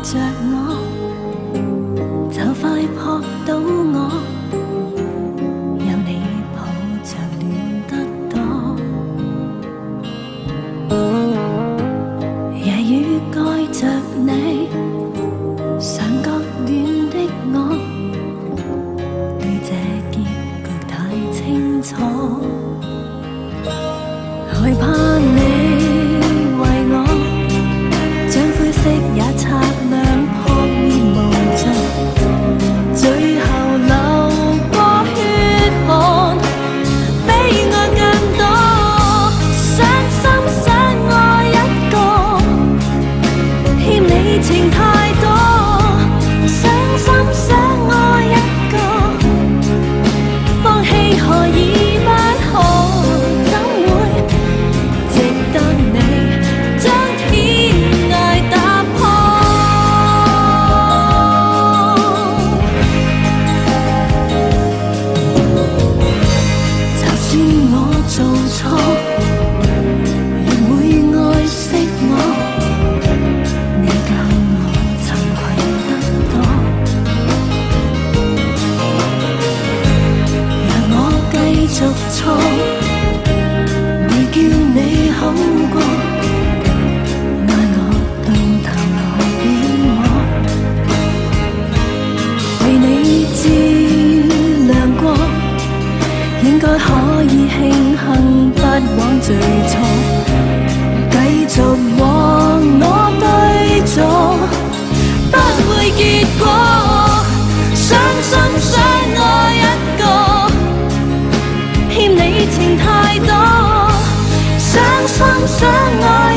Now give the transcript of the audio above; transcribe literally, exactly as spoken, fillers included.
着我，就快撲到我，有你抱着暖得多。夜雨蓋着你，上覺暖的我，對這結局太清楚，害怕你為我將灰色也擦亮，撲滅無盡，最後流過血汗，比愛更多。傷心想愛一個，欠你情太多。傷心想愛一個，放棄何以不可？怎會值得你將天涯打破？就算我做錯，亦會愛惜我。你教我慚愧得多，讓我繼續錯，未叫你好過，愛我到頭來變我，為你照亮過，應該可以慶幸不枉最初，繼續和我對坐，不會結果。傷心想愛一個，欠你情太多。傷心想愛